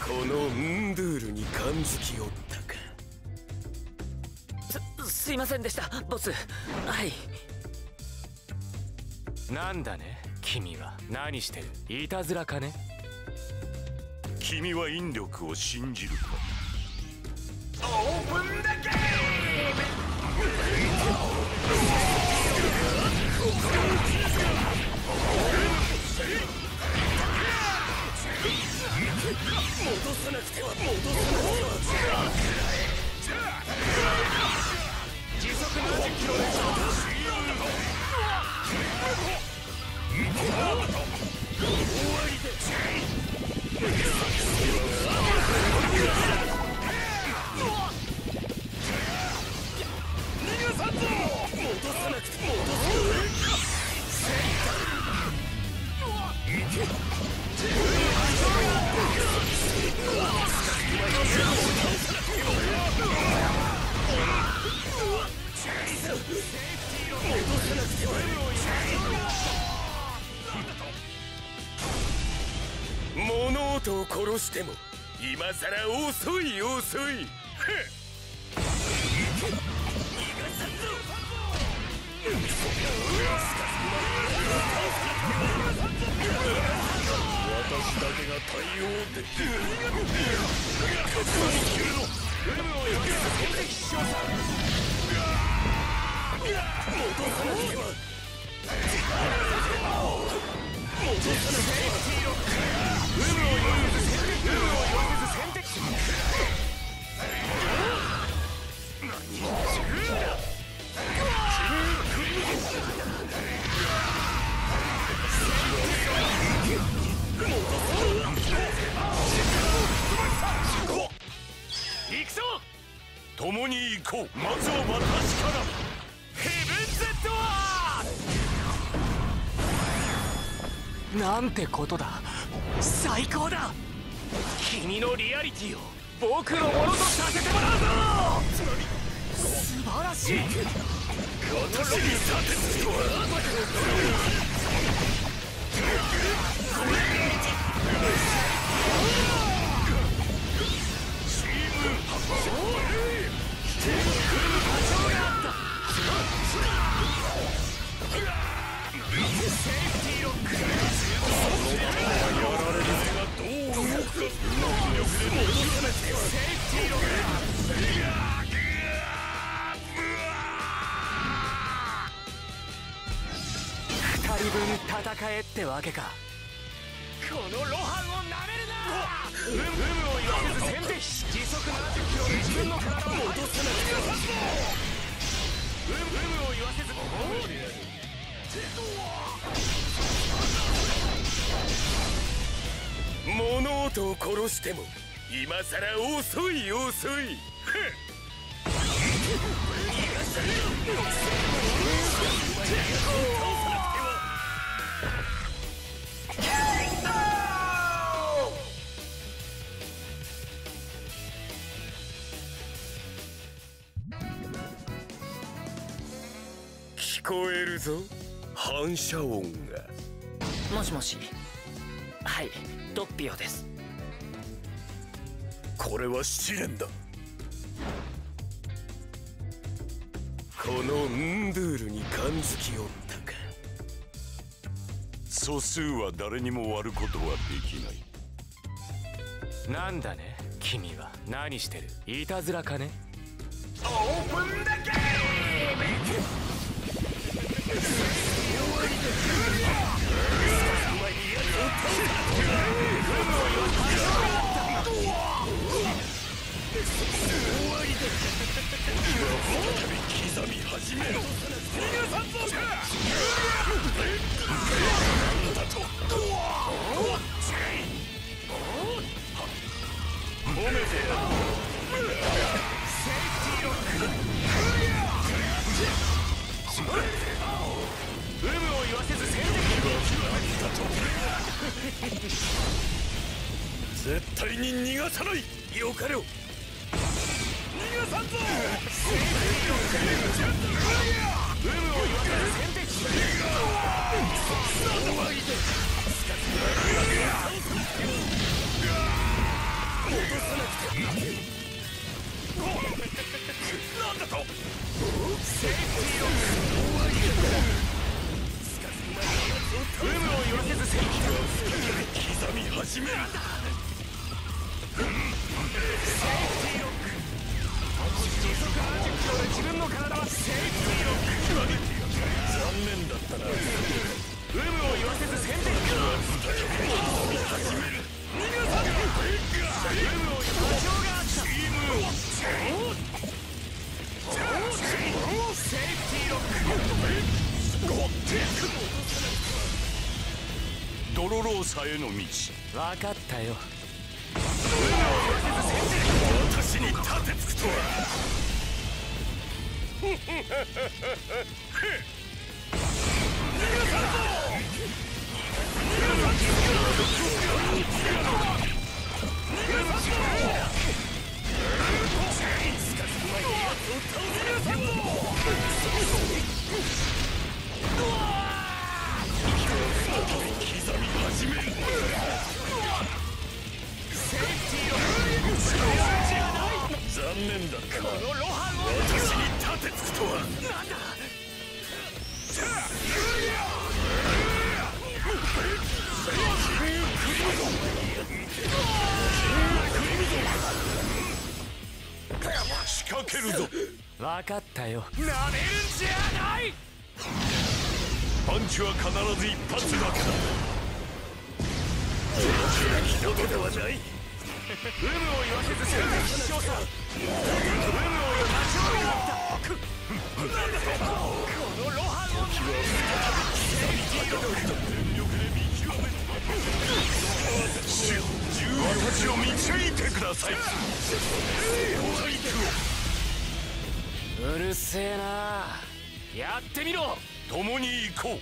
このンドゥールに感づきおったか。 すいませんでした、ボス。はい。 なんだね、君は。何してる？いたずらかね？ 君は引力を信じるか？ オープンだゲー戻さなくては、戻さなくては。 時速70キロで終わりで逃がさんぞ。 戻さなくて、戻す。物音を殺しても今さら遅い遅い。私だけが対応できる。 ウルムをよける攻撃しようさ。 戻さなければ。戻さなければ。 ウルムをよけず先敵。何行くぞ。共に行こう。まずは私から。 ヘブンズドアなんてことだ。最高だ。君のリアリティを僕のものとさせてもらうぞ。素晴らしい。 私にさてつくとは。 2人分戦えってわけか。 このロハンをなめるな。ウムを言わせず先敵。時速70キロで自分の体を戻さなくては。ウムを言わせず物音を殺しても今さら遅い遅い。聞こえるぞ、反射音が。 もしもし。はい、ドッピオです。 これは試練だ。このンドゥールに感づきおったか。素数は誰にも割ることはできない。 なんだね、君は。何してる？いたずらかね？ オープンだゲーム。 刻み始めろ。 褒めてやる。有無を言わせず先敵。 絶対に逃がさない。よかろう。 逃がさんぞ。有無を言わせず先敵。 始める。 時速70キロで自分の体はセーフティーロック。 残念だったな。 有無を言わせず先手。有無を言わせずがあった。セーフティーロック。 ドロローサへの道。 分かったよ。 私に立てつくとは。残念だったな。私に立てつくとは。なんだ。仕掛けるぞ。 分かったよ。 なめるんじゃない。 パンチは必ず一発だけだ。人事ではない。 有無を言わせず先手必勝さ。有無を言わせずこのロハンを私を導いてください。 うるせえな。やってみろ。 共に行こう。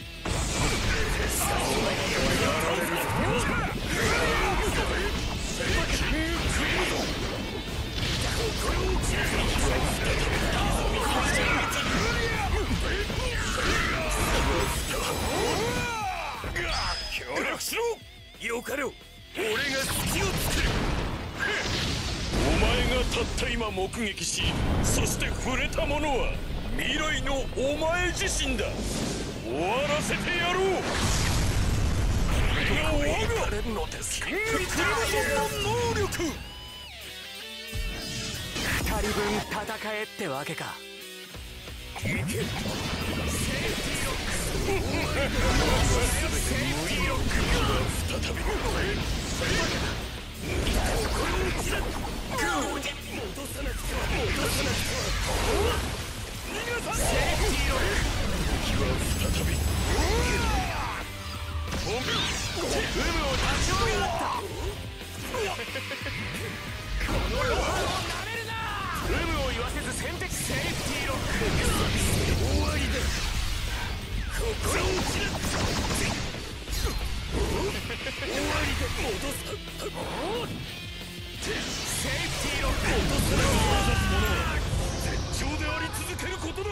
協力しろ。よかろう。俺が隙を作る。お前がたった今目撃し、そして触れたものは未来のお前自身だ。終わらせてやろう。これが我がキングクリムゾンの能力。 2人分戦えってわけか。 再び有無を言わせず先手。セーフティーロック。終わりだ。ここに落ちる。終わりで戻す。セーフティーロック。戻すな。絶頂であり続けることだ。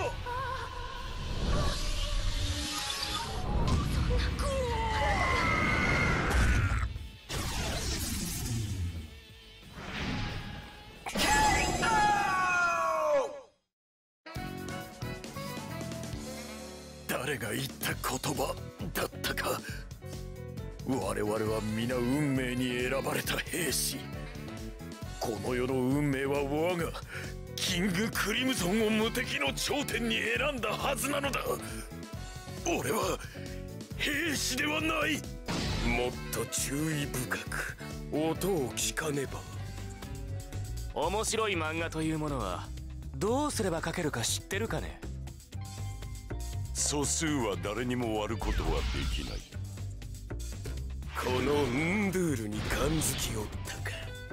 誰が言った言葉だったか。我々は皆運命に選ばれた兵士。この世の運命は我がキングクリムゾンを無敵の頂点に選んだはずなのだ。俺は兵士ではない。もっと注意深く音を聞かねば。 面白い漫画というものはどうすれば描けるか知ってるかね。 素数は誰にも割ることはできない。このンドゥールに感づきおったか。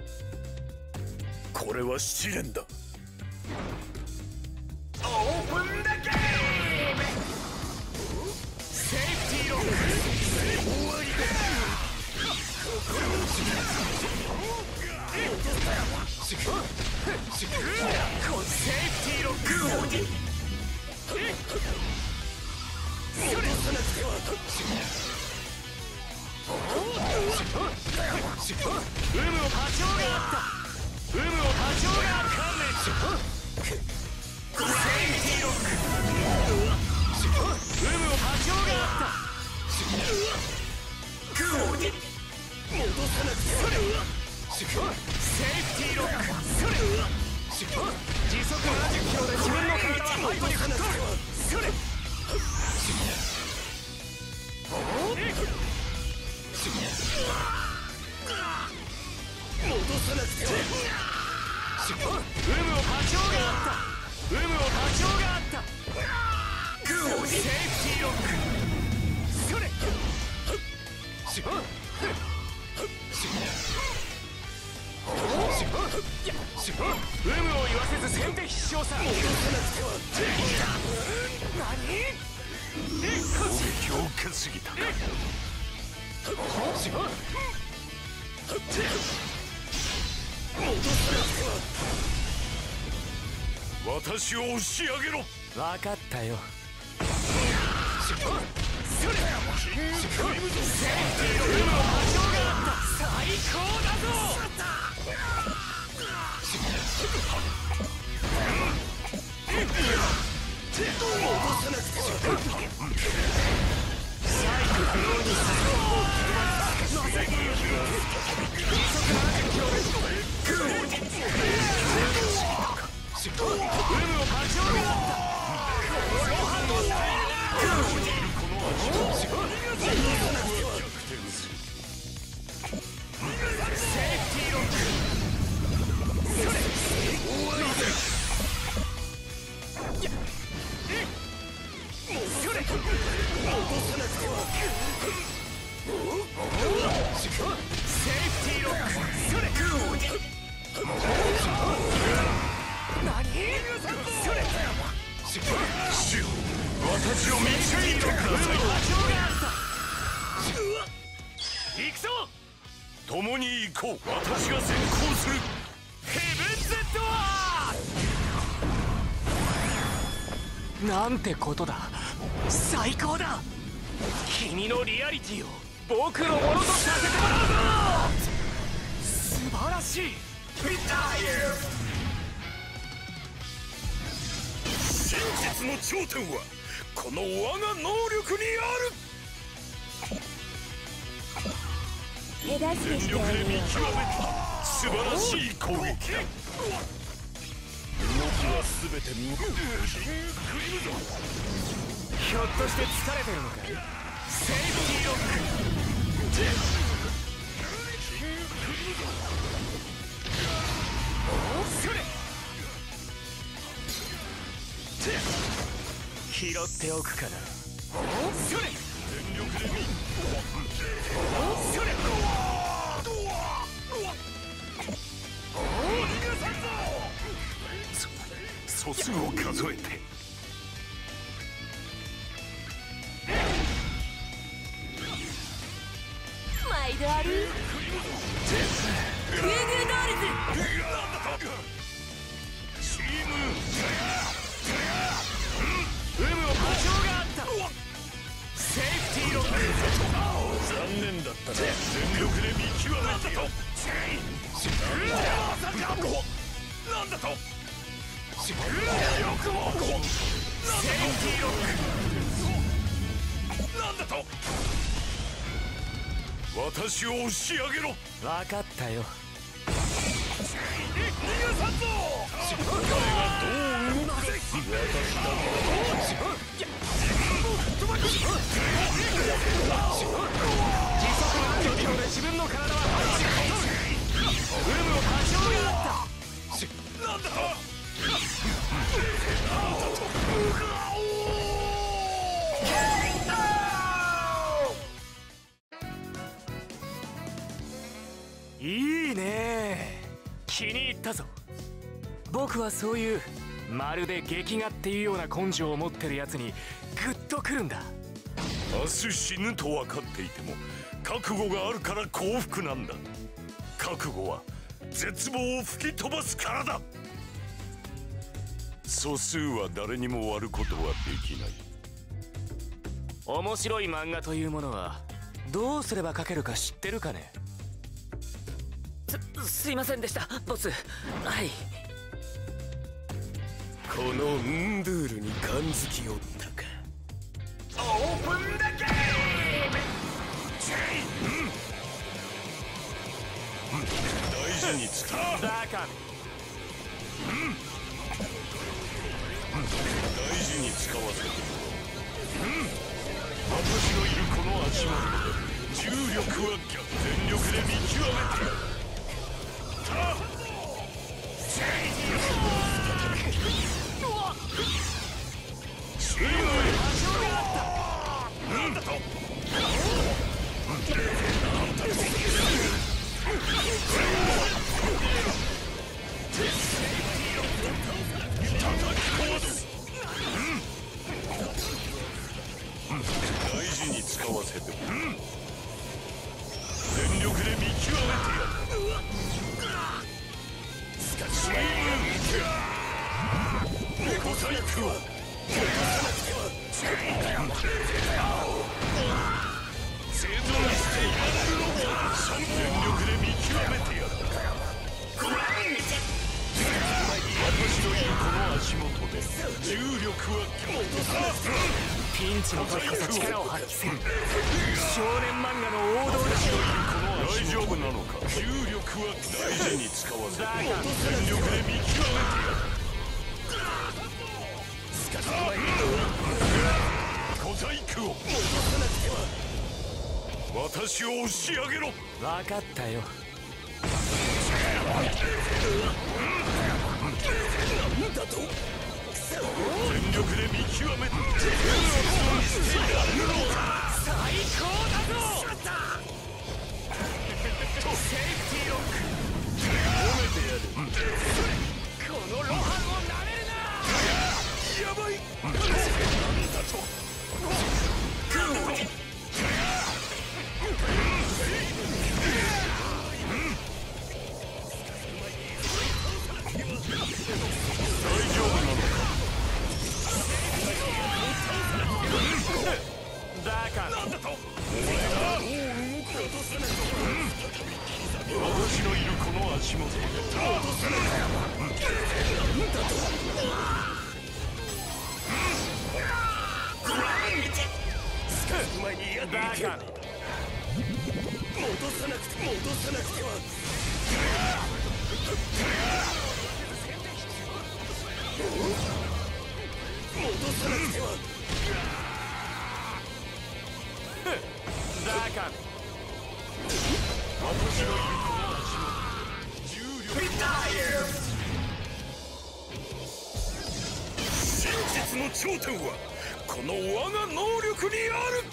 これは試練だ。 オープンだゲーム。セーフティーロック。終わりだ。セーフティーロック。それさなくては。有無を波長があった。有無を波長が観念。セーフティーロック。有無を波長があった。戻セーフティーロック。それ時速70キロで自分の体は背後に吹っ飛ぶ。それ戻さなくては。 有無を波長があった。有無を波長があった。セーフティーロック。それ有無を言わせず先手必勝さ。何？ 強化すぎたか。私を押し上げろ。 分かったよ。 それセーフティーの有無の波長があった。最高だぞ。 私を導いてください。 行くぞ。 共に行こう。私が先行する。 ヘブンズドアー。 なんてことだ。 最高だ。君のリアリティを僕のものとさせてもらうぞ。素晴らしい。 真実の頂点はこの我が能力にある。 手助け全して力で見あげるよ。 極めた素晴らしい攻撃だ。動きは全て無効。 ひょっとして疲れてるのか。セーフティーロック。それ拾っておくから。それ全力で見。 それ素数を数えて。 毎度ある。グーグードールズ。 チーム有無を波長があった。セーフティーロック。 残念だったな。全力で見極めてよ。なんだと。セーフティーロック。なんだと。私を押し上げろ。 分かったよ。 逃がさんぞ。彼がどう動くか。私だ時速70キロで自分の体は走り込む。有無を波長があった。 なんだと。 いいね。気に入ったぞ。 僕はそういうまるで劇画っていうような根性を持ってるやつにグッとくるんだ。 明日死ぬと分かっていても覚悟があるから幸福なんだ。覚悟は絶望を吹き飛ばすからだ。素数は誰にも割ることはできない。 面白い漫画というものはどうすれば描けるか知ってるかね。すいませんでしたボス。はい。 このンドゥールに感づきおったか。オープンだけ。 事に使う。 だか大事に使わせる。私のいるこの足元で重力は全力で見極めてやる。なんだと。大事に使わせても全力で見極めてやる。小細工を生存してやるのか。全力で見極めてやる。私のいるこの足元で重力はピンチの時こそ力を発揮する少年漫画の王道だ。 大丈夫なのか。重力は大事に使わせる。全力で見極めてやる。小細工を私を押し上げろ。 分かったよ。 なんだと。全力で見極めて最高だぞ。セーフティーロック褒めてやる。 このロハンをなめるな。 やばい。なんだと。大丈夫なのか。 だからなんだと。私のいるこの足元でだから戻さなくては。戻さなくては。 だから私のいるこの足元重力真実の頂点はこの我が能力にある。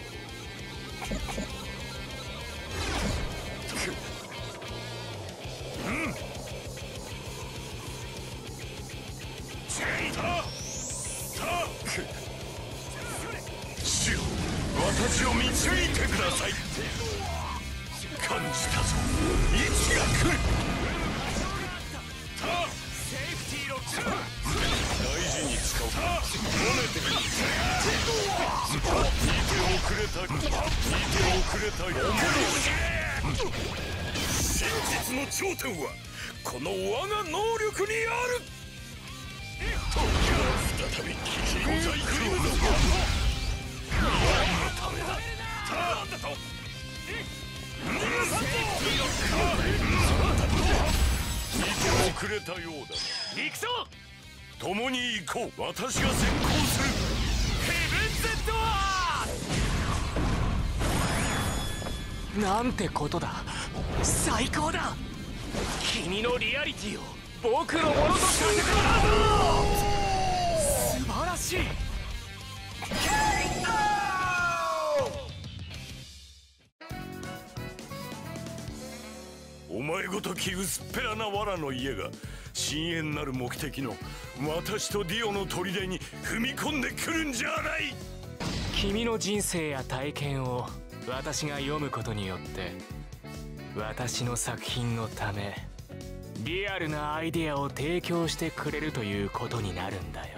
主よ、私を導いてください。感じたぞ、位置が来る。 セーフティーロック大事に使う。褒めてくる。見て遅れた。真実の頂点はこの我が能力にある。再び小細工をためだ。なんだと。見て遅れたようだ。 行くぞ。 共に行こう。私が先行する。 ヘブンズドアなんてことだ。 最高だ。君のリアリティを僕のものとさせてもらうぞ。素晴らしい。 お前ごとき薄っぺらな藁の家が深遠なる目的の私とディオの砦に踏み込んでくるんじゃない。 君の人生や体験を私が読むことによって私の作品のためリアルなアイデアを提供してくれるということになるんだよ。